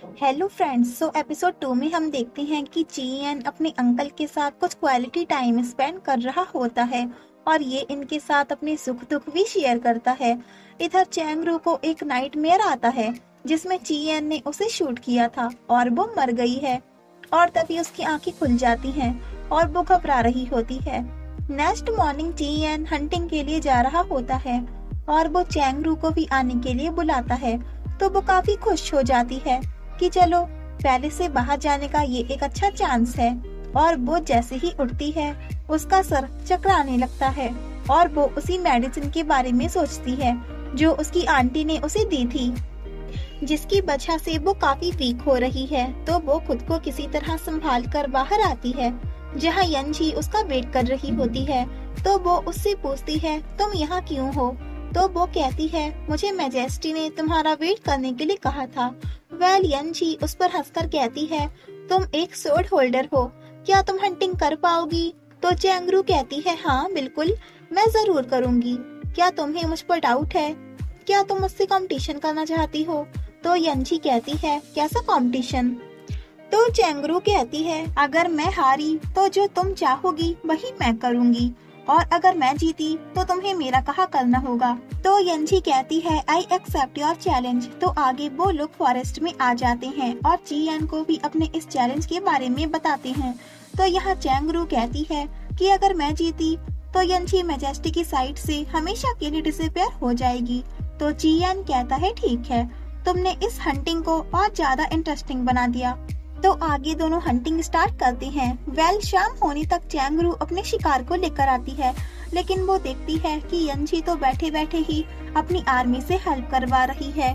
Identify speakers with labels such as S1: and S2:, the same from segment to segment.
S1: Hello friends, सो episode 2 में हम देखते हैं कि चीयन अपने अंकल के साथ कुछ क्वालिटी टाइम स्पेंड कर रहा होता है और ये इनके साथ अपने सुख दुख भी शेयर करता है। इधर चैंगरू को एक नाइटमेयर आता है जिसमें चीयन ने उसे शूट किया था और वो मर गई है और तभी उसकी आंखें खुल जाती हैं और वो घबरा रही होती है। नेक्स्ट मॉर्निंग चीयन हंटिंग के लिए जा रहा होता है और वो चैंगरू को भी आने के लिए बुलाता है, तो वो काफी खुश हो जाती है कि चलो पहले से बाहर जाने का ये एक अच्छा चांस है। और वो जैसे ही उठती है उसका सर चकराने लगता है और वो उसी मेडिसिन के बारे में सोचती है जो उसकी आंटी ने उसे दी थी, जिसकी वजह से वो काफी वीक हो रही है। तो वो खुद को किसी तरह संभाल कर बाहर आती है जहाँ यंजी उसका वेट कर रही होती है। तो वो उससे पूछती है, तुम यहाँ क्यों हो? तो वो कहती है, मुझे मैजेस्टी ने तुम्हारा वेट करने के लिए कहा था। यंजी उस पर हंसकर कहती है, तुम एक सोर्ड होल्डर हो, क्या तुम हंटिंग कर पाओगी? तो चैंगरू कहती है, हाँ बिल्कुल, मैं जरूर करूंगी। क्या तुम्हें मुझ पर डाउट है? क्या तुम मुझसे कंपटीशन करना चाहती हो? तो यंजी कहती है, कैसा कंपटीशन? तो चैंगरू कहती है, अगर मैं हारी तो जो तुम चाहोगी वही मैं करूंगी, और अगर मैं जीती तो तुम्हें मेरा कहा करना होगा। तो यंजी कहती है, आई एक्सेप्ट योर चैलेंज। तो आगे वो लोग फॉरेस्ट में आ जाते हैं और चीयन को भी अपने इस चैलेंज के बारे में बताते हैं। तो यहाँ चैंगरू कहती है कि अगर मैं जीती तो यंजी मैजेस्टी की साइड से हमेशा के लिए डिसअपीयर हो जाएगी। तो चीयन कहता है, ठीक है, तुमने इस हंटिंग को और ज्यादा इंटरेस्टिंग बना दिया। तो आगे दोनों हंटिंग स्टार्ट करते हैं। शाम होने तक चैंगरू अपने शिकार को लेकर आती है, लेकिन वो देखती है कि यंजी तो बैठे बैठे ही अपनी आर्मी से हेल्प करवा रही है।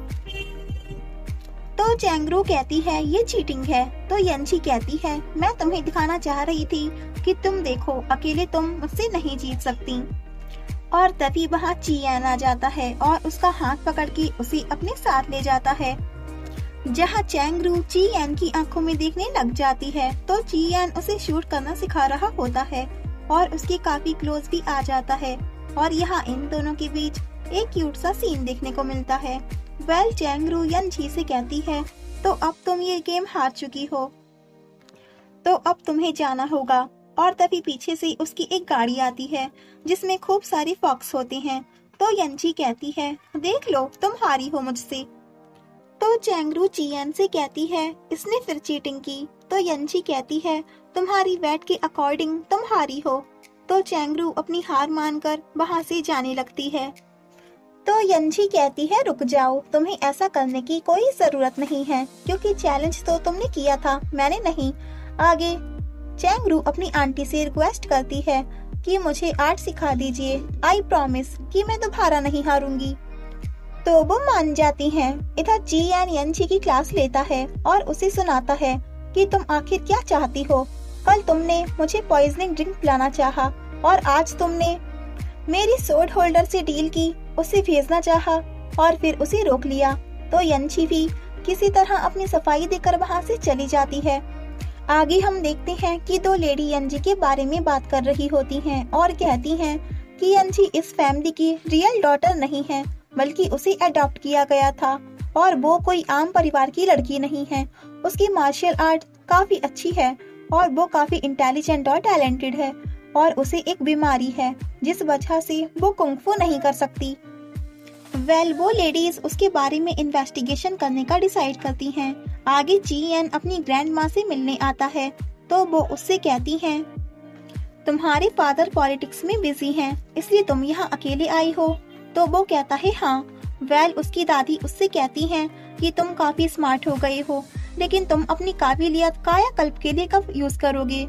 S1: तो चैंगरू कहती है, ये चीटिंग है। तो यंजी कहती है, मैं तुम्हें दिखाना चाह रही थी कि तुम देखो, अकेले तुम मुझसे नहीं जीत सकती। और तभी वहाँ चीयन आ जाता है और उसका हाथ पकड़ के उसे अपने साथ ले जाता है, जहाँ चैंगरू चीयन की आंखों में देखने लग जाती है। तो चीयन उसे शूट करना सिखा रहा होता है और उसके काफी क्लोज भी आ जाता है और यहाँ इन दोनों के बीच एक क्यूट सा सीन देखने को मिलता है। चैंगरू यंजी से कहती है, तो अब तुम ये गेम हार चुकी हो, तो अब तुम्हें जाना होगा। और तभी पीछे से उसकी एक गाड़ी आती है जिसमें खूब सारी फॉक्स होते हैं। तो यंजी कहती है, देख लो, तुम हारी हो मुझसे। तो चैंगरू चीयन से कहती है, इसने फिर चीटिंग की। तो यंजी कहती है, तुम्हारी वेट के अकॉर्डिंग तुम हारी हो। तो चैंगरू अपनी हार मानकर वहाँ से जाने लगती है। तो यंजी कहती है, रुक जाओ, तुम्हें ऐसा करने की कोई जरूरत नहीं है, क्योंकि चैलेंज तो तुमने किया था, मैंने नहीं। आगे चैंगरू अपनी आंटी से रिक्वेस्ट करती है कि मुझे आर्ट सिखा दीजिए, आई प्रॉमिस कि मैं दोबारा नहीं हारूंगी। तो वो मान जाती हैं। इधर चीयन यंजी की क्लास लेता है और उसे सुनाता है कि तुम आखिर क्या चाहती हो। कल तुमने मुझे पॉइजनिंग ड्रिंक पिलाना चाहा और आज तुमने मेरी सोर्ड होल्डर से डील की, उसे भेजना चाहा और फिर उसे रोक लिया। तो यंजी भी किसी तरह अपनी सफाई देकर वहाँ से चली जाती है। आगे हम देखते हैं कि दो लेडी यंजी के बारे में बात कर रही होती हैं और कहती हैं कि यंजी इस फैमिली की रियल डॉटर नहीं है, बल्कि उसे अडॉप्ट किया गया था और वो कोई आम परिवार की लड़की नहीं है। उसकी मार्शल आर्ट काफी अच्छी है और वो काफी इंटेलिजेंट और टैलेंटेड है, और उसे एक बीमारी है जिस वजह से वो कुंग-फू नहीं कर सकती। वो लेडीज उसके बारे में इन्वेस्टिगेशन करने का डिसाइड करती हैं। आगे चीयन अपनी ग्रैंड माँ से मिलने आता है, तो वो उससे कहती हैं, तुम्हारे फादर पॉलिटिक्स में बिजी हैं, इसलिए तुम यहाँ अकेले आई हो। तो वो कहता है, हाँ। उसकी दादी उससे कहती हैं कि तुम काफी स्मार्ट हो गए हो, लेकिन तुम अपनी काबिलियत कायाकल्प के लिए कब यूज करोगे?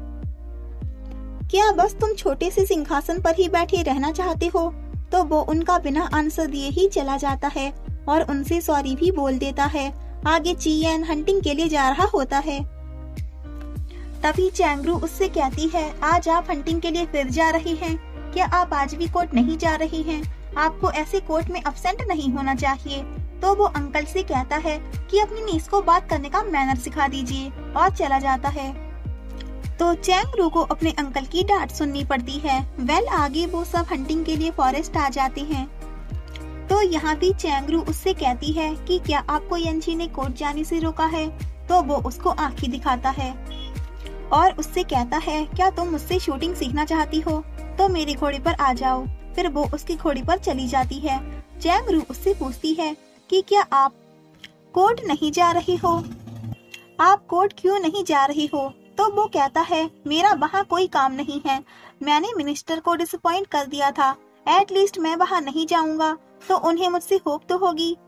S1: क्या बस तुम छोटे से सिंहासन पर ही बैठे रहना चाहते हो? तो वो उनका बिना आंसर दिए ही चला जाता है और उनसे सॉरी भी बोल देता है। आगे चीयन हंटिंग के लिए जा रहा होता है। तभी चैंगरू उससे कहती है, आज आप हंटिंग के लिए फिर जा रही हैं? क्या आप आज भी कोर्ट नहीं जा रही हैं? आपको ऐसे कोर्ट में अब्सेंट नहीं होना चाहिए। तो वो अंकल से कहता है कि अपनी नीस को बात करने का मैनर सिखा दीजिए और चला जाता है। तो चैंगरू को अपने अंकल की डांट सुननी पड़ती है। आगे वो सब हंटिंग के लिए फॉरेस्ट आ जाते हैं। तो तो यहाँ भी चैंगरू उससे कहती है कि क्या आपको यंची ने कोर्ट जाने से रोका है। तो वो उसको आंखें दिखाता है और उससे कहता है क्या तुम मुझसे शूटिंग सीखना चाहती हो तो मेरे घोड़े पर आ जाओ। फिर वो उसके घोड़े पर चली जाती है। चैंगरू उससे पूछती है कि क्या आप कोर्ट नहीं जा रही हो, आप कोर्ट क्यों नहीं जा रही हो। तो वो कहता है मेरा वहाँ कोई काम नहीं है, मैंने मिनिस्टर को डिसअपॉइंट कर दिया था, एटलीस्ट मैं वहाँ नहीं जाऊंगा तो उन्हें मुझसे होप तो होगी।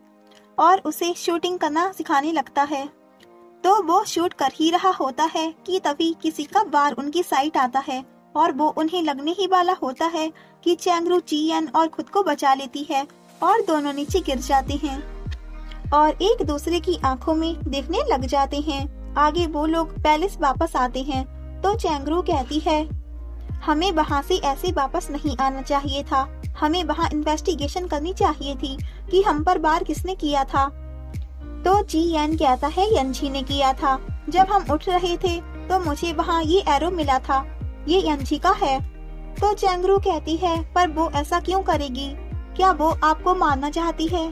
S1: और उसे शूटिंग करना सिखाने लगता है। तो वो शूट कर ही रहा होता है कि तभी किसी का वार उनकी साइड आता है और वो उन्हें लगने ही वाला होता है कि चैंगरू चियन और खुद को बचा लेती है और दोनों नीचे गिर जाते हैं और एक दूसरे की आंखों में देखने लग जाते हैं। आगे वो लोग पैलेस वापस आते हैं। तो चैंगरू कहती है हमें वहाँ से ऐसे वापस नहीं आना चाहिए था, हमें वहाँ इन्वेस्टिगेशन करनी चाहिए थी कि हम पर वार किसने किया था। तो चियन कहता है यंची ने किया था, जब हम उठ रहे थे तो मुझे वहाँ ये एरो मिला था, ये यंची का है। तो चैंगरू कहती है पर वो ऐसा क्यों करेगी, क्या वो आपको मारना चाहती है।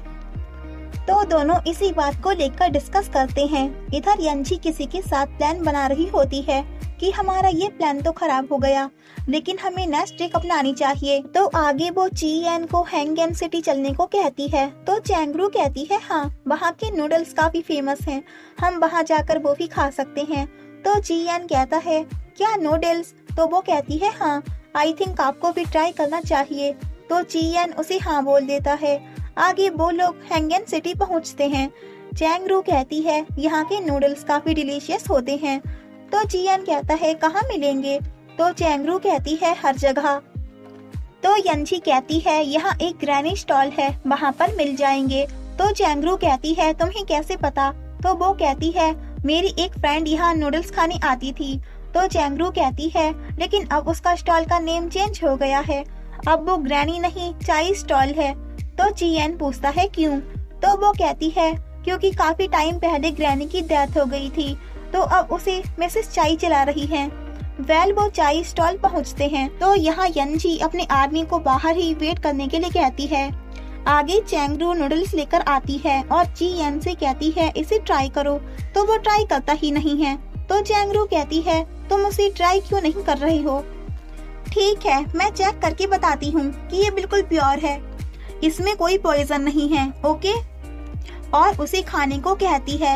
S1: तो दोनों इसी बात को लेकर डिस्कस करते हैं। इधर यंची किसी के साथ प्लान बना रही होती है कि हमारा ये प्लान तो खराब हो गया, लेकिन हमें नेक्स्ट ट्रिक अपनानी चाहिए। तो आगे वो चियन को हैंगन सिटी चलने को कहती है। तो चैंगरू कहती है हाँ, वहाँ के नूडल्स काफी फेमस हैं, हम वहाँ जाकर वो भी खा सकते हैं। तो चियन कहता है क्या नूडल्स, तो वो कहती है हाँ, आई थिंक आपको भी ट्राई करना चाहिए। तो चियन उसे हाँ बोल देता है। आगे वो लोग हैंगन सिटी पहुँचते हैं। चैंगरू कहती है यहाँ के नूडल्स काफी डिलीशियस होते हैं। तो चियन कहता है कहाँ मिलेंगे। तो चैंगरू कहती है हर जगह। तो यंची कहती है यहाँ एक ग्रैनी स्टॉल है, वहाँ पर मिल जाएंगे। तो चैंगरू कहती है तुम्हें कैसे पता। तो वो कहती है मेरी एक फ्रेंड यहाँ नूडल्स खाने आती थी। तो चैंगरू कहती है लेकिन अब उसका स्टॉल का नेम चेंज हो गया है, अब वो ग्रैनी नहीं चाय स्टॉल है। तो चियन पूछता है क्यों। तो वो कहती है क्योंकि काफी टाइम पहले ग्रैनी की डेथ हो गई थी, तो अब उसे मिसेस चाय चला रही हैं। वेल वो चाय स्टॉल पहुंचते हैं। तो यहाँ यंची अपने आदमी को बाहर ही वेट करने के लिए कहती है। आगे चैंगरू नूडल्स लेकर आती है और चियन से कहती है इसे ट्राई करो। तो वो ट्राई करता ही नहीं है। तो चैंगरू कहती है तुम उसे ट्राई क्यों नहीं कर रही हो। ठीक है, मैं चेक करके बताती हूँ कि ये बिल्कुल प्योर है, इसमें कोई पॉइजन नहीं है, ओके। और उसे खाने को कहती है।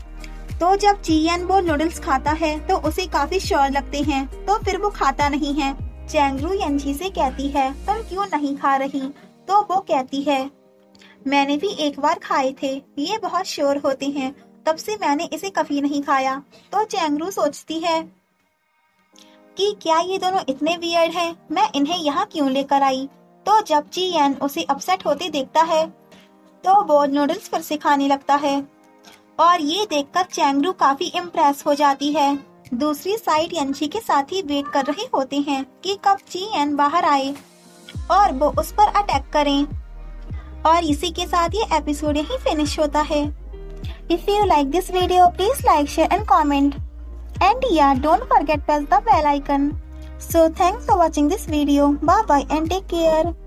S1: तो जब चियन वो नूडल्स खाता है तो उसे काफी श्योर लगते हैं, तो फिर वो खाता नहीं है। चैंगरू यंची से कहती है तुम क्यों नहीं खा रही। तो वो कहती है मैंने भी एक बार खाए थे, ये बहुत श्योर होते हैं, तब से मैंने इसे कभी नहीं खाया। तो चैंगरू सोचती है कि क्या ये दोनों इतने वियर्ड हैं, मैं इन्हें यहाँ क्यों लेकर आई। तो जब चियन उसे अपसेट होते देखता है तो वो नूडल्स फिर से खाने लगता है और ये देखकर चैंगरू काफी इम्प्रेस हो जाती है। दूसरी साइड यंची के साथ ही वेट कर रहे होते हैं कि कब चियन बाहर आए और वो उस पर अटैक करें। और इसी के साथ ये एपिसोड यही फिनिश होता है। If you like this video please like, share and comment, and yeah, don't forget press the bell icon. So thanks for watching this video. Bye bye and take care.